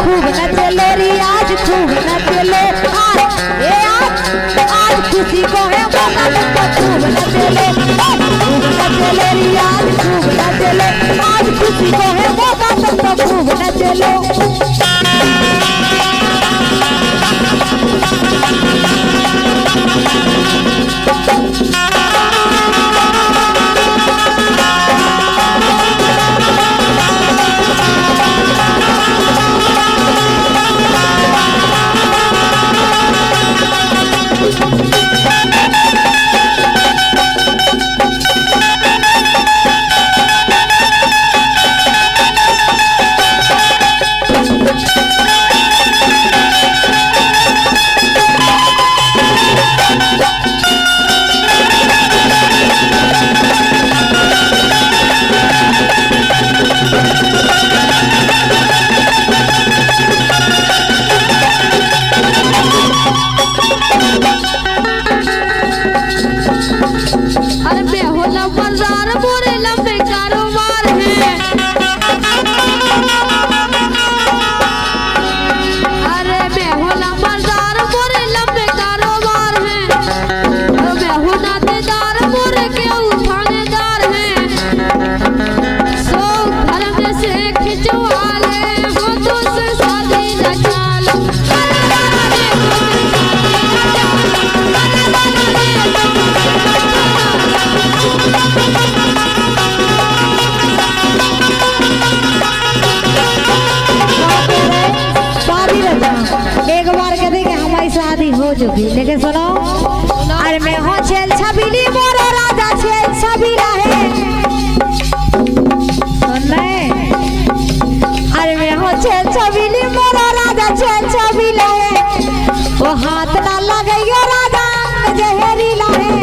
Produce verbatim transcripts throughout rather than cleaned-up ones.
खूब नचले री आज खूब नचले आज ए आज आज खुशी को है मौका तो खूब नचले खूब नचले री आज खूब नचले आज खुशी को है मौका तो खूब नचले लेकिन सुनो अरे मैं हो छेल छबीली मोरे राजा छेल छबीला है सुनने अरे मैं हो छेल छबीली मोरे राजा छेल छबीला है वो हाथ ना लगइयो राजा जहरीला है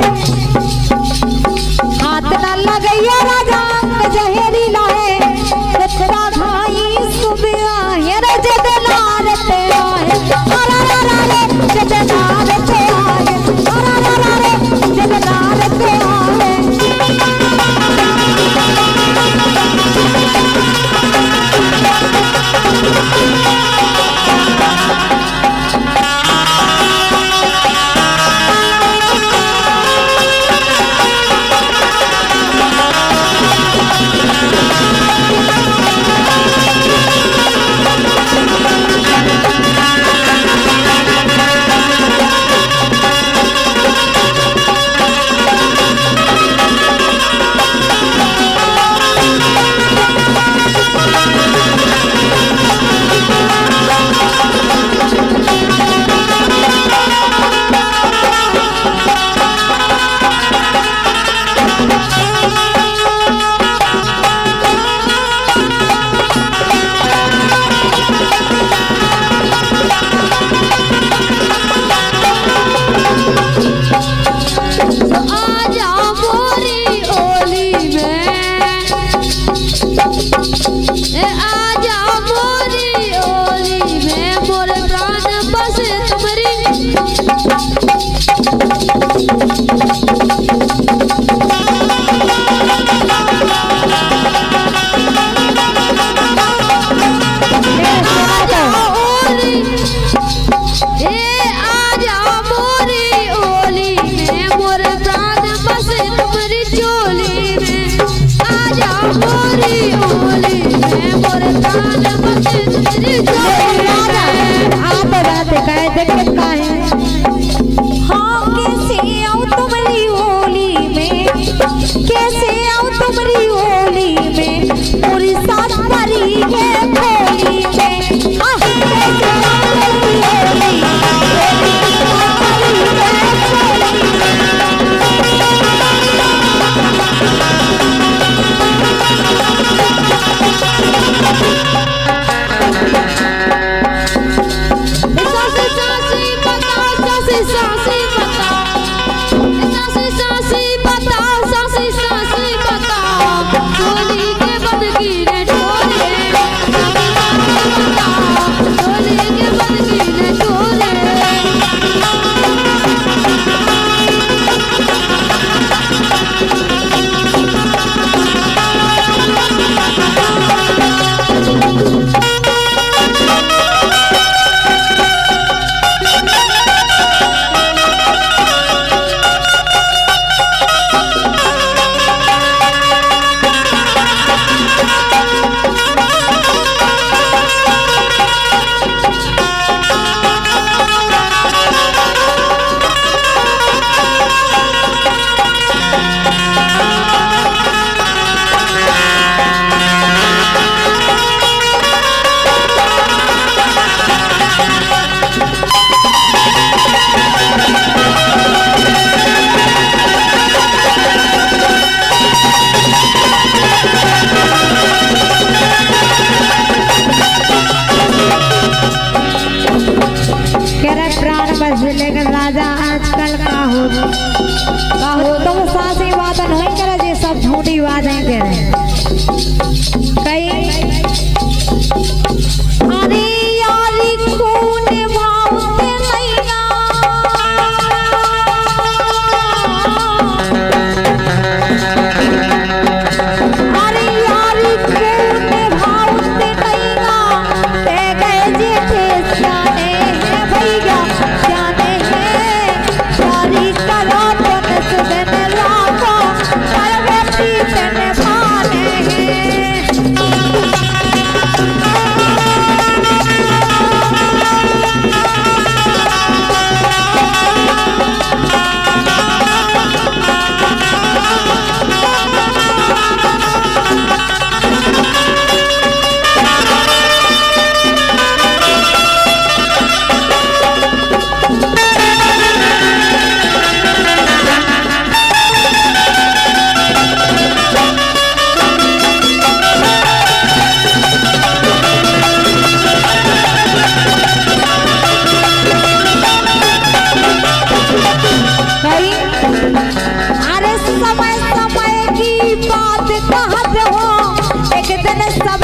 हाथ ना लगइयो राजा जहरीला है तेरा भाई सुबिया ये रे जदला रे तेरा है अरे रे रे जदला आजकल का हो का हो तुम सासी बात नहीं करे जे सब झूठी बातें करे कई अरे यारी खून भावते नहीं ना अरे यारी खून भावते नहीं ना ते गए जेठे जाने हैं भैया जाने हैं यारी करो तो नसबन लाखों परवती तन भाने हैं समय समय की बात कहत हो एक दिन सब